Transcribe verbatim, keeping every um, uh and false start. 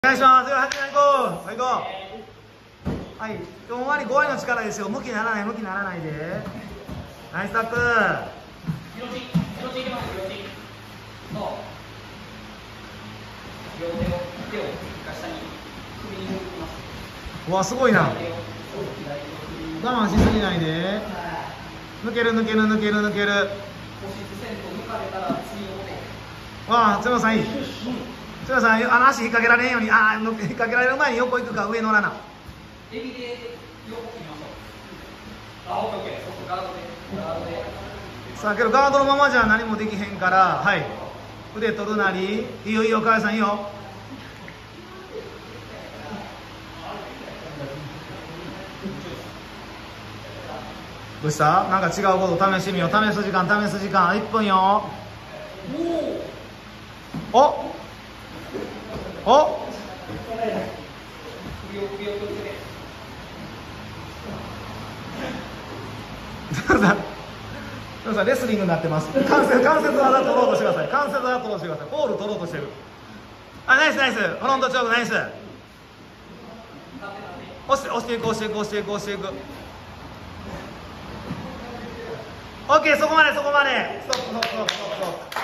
お願いします。では始め行こう。はい、行こう。はい、ふんわりごわりの力ですよ。向きにならない、向きにならないで。ナイスタック。 両手、両手入れます。両手。そう。両手を、手を下に首に置きます。 うわ、すごいな。我慢しすぎないで。抜ける、抜ける、抜ける、抜ける。 腰せんと抜かれたら次の手。 わあ、つまさんいい。つまさん、あの足引っ掛けられんように、ああ、引っ掛けられる前に横行くか、上乗らな。 エビで横切りましょう。あ、オッケーオッケー。そうガードで、ガードで。 さあ、けどガードのままじゃ何もできへんから、はい。腕取るなり、いいよいいよ、川合さんいいよ。どうした？なんか違うこと試してみよう。試す時間、試す時間、いっぷんよ。おおおさんレスリングになってます。関節関節技取ろうとしてください。関節技取ろうとしてください。ポール取ろうとしてる。あ、ナイスナイス。フロントチョークナイス。押して押していく押していく押していく押していく。オッケー、そこまでそこまで。ストップストップストップストップ。